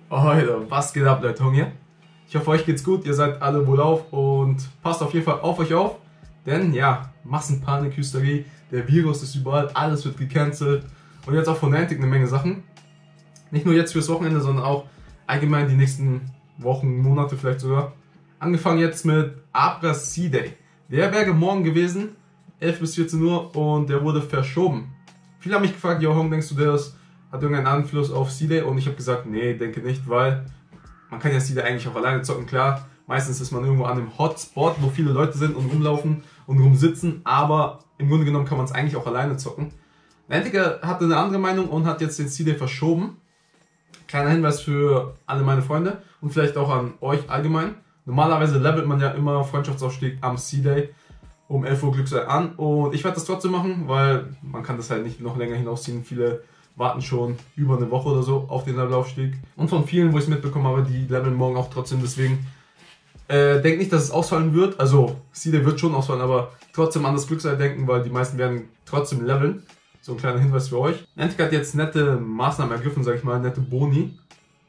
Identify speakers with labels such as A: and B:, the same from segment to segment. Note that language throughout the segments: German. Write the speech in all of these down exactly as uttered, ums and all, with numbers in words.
A: Alter, was geht ab, Leute, hier? Ich hoffe, euch geht's gut, ihr seid alle wohlauf und passt auf jeden Fall auf euch auf, denn ja, Massenpanik, Hysterie, der Virus ist überall, alles wird gecancelt und jetzt auch von Niantic eine Menge Sachen. Nicht nur jetzt fürs Wochenende, sondern auch allgemein die nächsten Wochen, Monate vielleicht sogar. Angefangen jetzt mit Abra C-Day. Der wäre morgen gewesen, elf bis vierzehn Uhr, und der wurde verschoben. Viele haben mich gefragt, ja, warum denkst du, das hat irgendeinen Einfluss auf C-Day? Und ich habe gesagt, nee, denke nicht, weil man kann ja C-Day eigentlich auch alleine zocken. Klar, meistens ist man irgendwo an einem Hotspot, wo viele Leute sind und rumlaufen und rumsitzen, aber im Grunde genommen kann man es eigentlich auch alleine zocken. Niantic hatte eine andere Meinung und hat jetzt den C-Day verschoben. Kleiner Hinweis für alle meine Freunde und vielleicht auch an euch allgemein. Normalerweise levelt man ja immer Freundschaftsaufstieg am C-Day um elf Uhr Glücksei an, und ich werde das trotzdem machen, weil man kann das halt nicht noch länger hinausziehen. Viele warten schon über eine Woche oder so auf den Levelaufstieg, und von vielen, wo ich es mitbekommen habe, die leveln morgen auch trotzdem. Deswegen äh, denkt nicht, dass es ausfallen wird. Also C-Day wird schon ausfallen, aber trotzdem an das Glücksei denken, weil die meisten werden trotzdem leveln. So ein kleiner Hinweis für euch. Niantic hat jetzt nette Maßnahmen ergriffen, sag ich mal, nette Boni,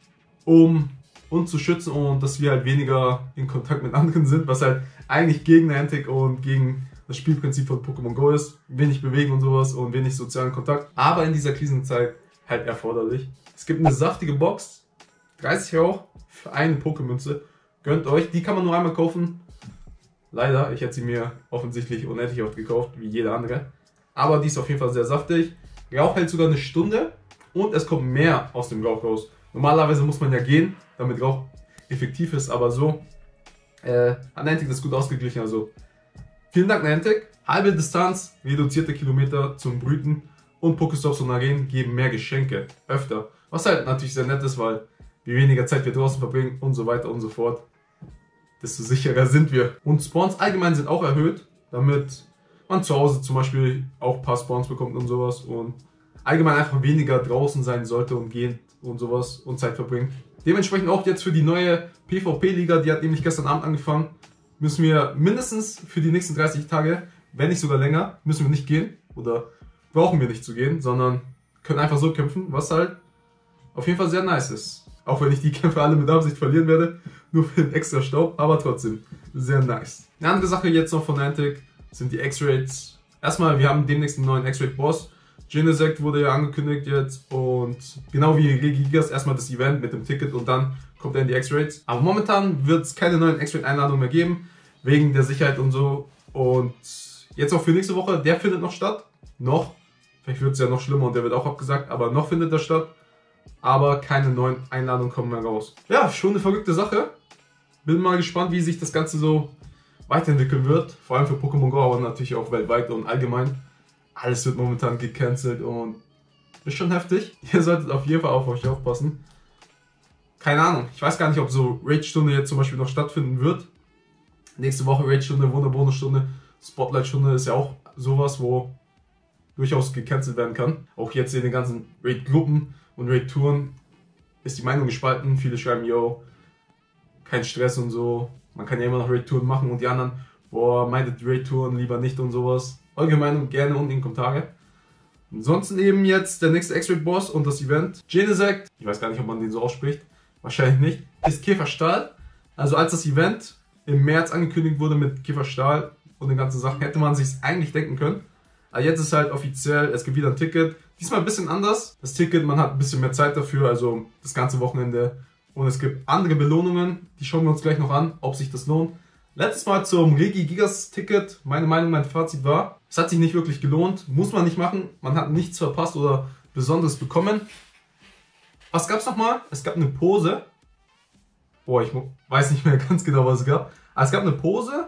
A: um uns zu schützen und dass wir halt weniger in Kontakt mit anderen sind, was halt eigentlich gegen Niantic und gegen das Spielprinzip von Pokémon Go ist. Wenig bewegen und sowas und wenig sozialen Kontakt, aber in dieser Krisenzeit halt erforderlich. Es gibt eine saftige Box, dreißig Euro für eine Pokémünze. Gönnt euch, die kann man nur einmal kaufen. Leider, ich hätte sie mir offensichtlich unendlich oft gekauft, wie jeder andere. Aber die ist auf jeden Fall sehr saftig. Rauch hält sogar eine Stunde und es kommt mehr aus dem Rauch raus. Normalerweise muss man ja gehen, damit Rauch effektiv ist, aber so äh, hat Niantic das gut ausgeglichen. Also vielen Dank, Niantic. Halbe Distanz, reduzierte Kilometer zum Brüten und Pokestops und Arenen geben mehr Geschenke, öfter. Was halt natürlich sehr nett ist, weil je weniger Zeit wir draußen verbringen und so weiter und so fort, desto sicherer sind wir. Und Spawns allgemein sind auch erhöht, damit man zu Hause zum Beispiel auch ein paar Spawns bekommt und sowas und allgemein einfach weniger draußen sein sollte und gehen und sowas und Zeit verbringt. Dementsprechend auch jetzt für die neue PvP-Liga, die hat nämlich gestern Abend angefangen, müssen wir mindestens für die nächsten dreißig Tage, wenn nicht sogar länger, müssen wir nicht gehen oder brauchen wir nicht zu gehen, sondern können einfach so kämpfen, was halt auf jeden Fall sehr nice ist. Auch wenn ich die Kämpfe alle mit Absicht verlieren werde, nur für den extra Staub, aber trotzdem sehr nice. Eine andere Sache jetzt noch von Niantic sind die X-Rates. Erstmal, wir haben demnächst einen neuen X-Rate-Boss. Genesect wurde ja angekündigt jetzt, und genau wie Regigigas erstmal das Event mit dem Ticket und dann kommt er in die X-Rates. Aber momentan wird es keine neuen X-Rate-Einladungen mehr geben, wegen der Sicherheit und so. Und jetzt auch für nächste Woche, der findet noch statt. Noch. Vielleicht wird es ja noch schlimmer und der wird auch abgesagt, aber noch findet er statt. Aber keine neuen Einladungen kommen mehr raus. Ja, schon eine verrückte Sache. Bin mal gespannt, wie sich das Ganze so weiterentwickeln wird. Vor allem für Pokémon Go, aber natürlich auch weltweit und allgemein. Alles wird momentan gecancelt und ist schon heftig. Ihr solltet auf jeden Fall auf euch aufpassen. Keine Ahnung, ich weiß gar nicht, ob so Raid-Stunde jetzt zum Beispiel noch stattfinden wird. Nächste Woche Raid-Stunde, Wunder-Bonus-Stunde, Spotlight-Stunde ist ja auch sowas, wo durchaus gecancelt werden kann. Auch jetzt in den ganzen Raid-Gruppen und Raid-Touren ist die Meinung gespalten. Viele schreiben, yo, kein Stress und so. Man kann ja immer noch Raid-Touren machen, und die anderen, boah, meidet Raid-Touren lieber nicht und sowas. Eure Meinung gerne unten in die Kommentare. Ansonsten eben jetzt der nächste X-Rate-Boss und das Event. Genesect, ich weiß gar nicht, ob man den so ausspricht, wahrscheinlich nicht, ist Käferstahl. Also als das Event im März angekündigt wurde mit Käferstahl und den ganzen Sachen, hätte man sich eigentlich denken können. Aber jetzt ist halt offiziell, es gibt wieder ein Ticket. Diesmal ein bisschen anders. Das Ticket, man hat ein bisschen mehr Zeit dafür, also das ganze Wochenende. Und es gibt andere Belohnungen, die schauen wir uns gleich noch an, ob sich das lohnt. Letztes Mal zum Regigigas-Ticket, meine Meinung, mein Fazit war, es hat sich nicht wirklich gelohnt, muss man nicht machen, man hat nichts verpasst oder Besonderes bekommen. Was gab es nochmal? Es gab eine Pose. Boah, ich weiß nicht mehr ganz genau, was es gab. Aber es gab eine Pose,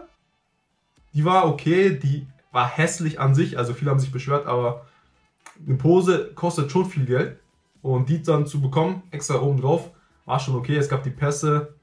A: die war okay, die war hässlich an sich, also viele haben sich beschwert, aber eine Pose kostet schon viel Geld. Und die dann zu bekommen, extra oben drauf, war schon okay. Es gab die Pässe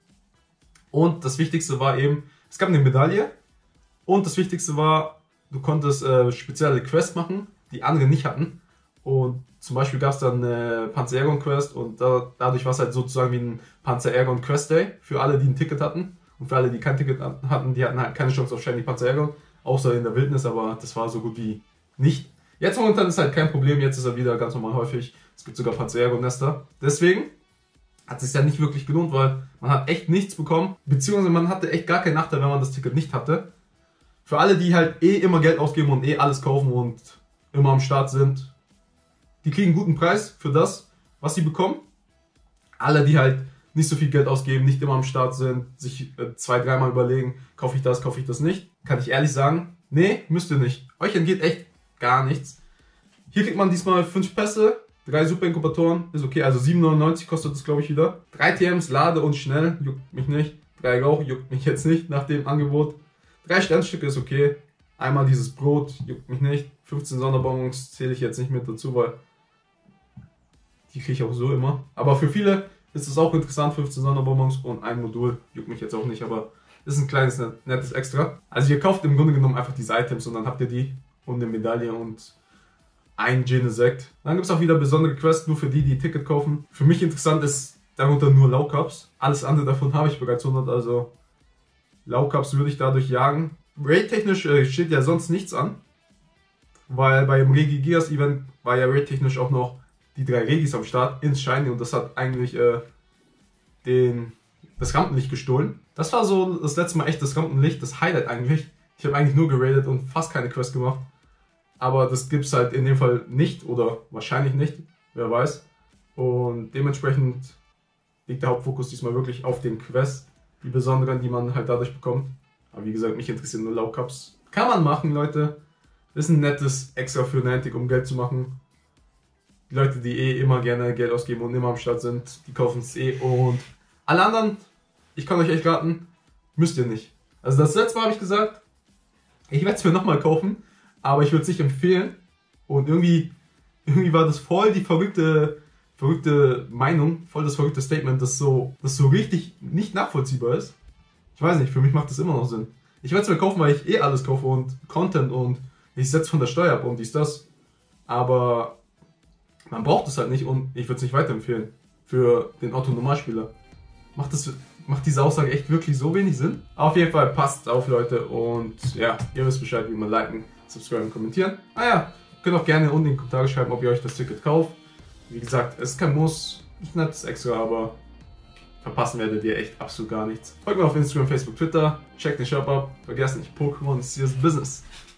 A: und das Wichtigste war eben, es gab eine Medaille, und das Wichtigste war, du konntest äh, spezielle Quests machen, die andere nicht hatten. Und zum Beispiel gab es dann eine Panzer-Aegon-Quest, und da, dadurch war es halt sozusagen wie ein Panzer-Aegon-Quest-Day für alle, die ein Ticket hatten. Und für alle, die kein Ticket hatten, die hatten halt keine Chance auf Shiny Panzer-Aegon, außer in der Wildnis, aber das war so gut wie nicht. Jetzt momentan ist halt kein Problem, jetzt ist er wieder ganz normal häufig. Es gibt sogar Panzer-Aegon-Nester. Deswegen hat sich ja nicht wirklich gelohnt, weil man hat echt nichts bekommen, beziehungsweise man hatte echt gar keinen Nachteil, wenn man das Ticket nicht hatte. Für alle, die halt eh immer Geld ausgeben und eh alles kaufen und immer am Start sind, die kriegen einen guten Preis für das, was sie bekommen. Alle, die halt nicht so viel Geld ausgeben, nicht immer am Start sind, sich äh, zwei, dreimal überlegen, kaufe ich das, kaufe ich das nicht, kann ich ehrlich sagen, nee, müsst ihr nicht. Euch entgeht echt gar nichts. Hier kriegt man diesmal fünf Pässe, drei Superinkubatoren, ist okay, also sieben neunundneunzig kostet das, glaube ich, wieder. drei T Ms, Lade und schnell, juckt mich nicht. drei Rauch, juckt mich jetzt nicht nach dem Angebot. drei Sternstücke ist okay. Einmal dieses Brot, juckt mich nicht. fünfzehn Sonderbonbons zähle ich jetzt nicht mit dazu, weil die kriege ich auch so immer. Aber für viele ist es auch interessant, fünfzehn Sonderbonbons und ein Modul, juckt mich jetzt auch nicht, aber ist ein kleines, nettes Extra. Also ihr kauft im Grunde genommen einfach diese Items und dann habt ihr die und eine Medaille und ein Genesect. Dann gibt es auch wieder besondere Quests, nur für die, die Ticket kaufen. Für mich interessant ist darunter nur Low Cups. Alles andere davon habe ich bereits hundert, also Low Cups würde ich dadurch jagen. Raid-technisch äh, steht ja sonst nichts an, weil beim Regigigas-Event war ja raid-technisch auch noch die drei Regis am Start ins Shiny und das hat eigentlich äh, den, das Rampenlicht gestohlen. Das war so das letzte Mal echt das Rampenlicht, das Highlight eigentlich. Ich habe eigentlich nur geradet und fast keine Quest gemacht. Aber das gibt es halt in dem Fall nicht oder wahrscheinlich nicht, wer weiß. Und dementsprechend liegt der Hauptfokus diesmal wirklich auf den Quests, die besonderen, die man halt dadurch bekommt. Aber wie gesagt, mich interessieren nur Low Cups. Kann man machen, Leute. Ist ein nettes Extra für Niantic, um Geld zu machen. Die Leute, die eh immer gerne Geld ausgeben und immer am Start sind, die kaufen es eh. Und alle anderen, ich kann euch echt raten, müsst ihr nicht. Also das letzte Mal habe ich gesagt, ich werde es mir nochmal kaufen. Aber ich würde es nicht empfehlen. Und irgendwie, irgendwie war das voll die verrückte, verrückte Meinung, voll das verrückte Statement, das so, das so richtig nicht nachvollziehbar ist. Ich weiß nicht, für mich macht das immer noch Sinn. Ich werde es mir kaufen, weil ich eh alles kaufe und Content und ich setze von der Steuer ab und dies, das. Aber man braucht es halt nicht und ich würde es nicht weiterempfehlen. Für den Otto-Normalspieler. Macht das, macht diese Aussage echt wirklich so wenig Sinn? Auf jeden Fall passt auf, Leute. Und ja, ihr wisst Bescheid, wie man liken, subscriben, kommentieren. Ah ja, könnt auch gerne unten in die Kommentare schreiben, ob ihr euch das Ticket kauft. Wie gesagt, es ist kein Muss, nicht nettes Extra, aber verpassen werdet ihr echt absolut gar nichts. Folgt mir auf Instagram, Facebook, Twitter, checkt den Shop ab, vergesst nicht, Pokémon ist Business.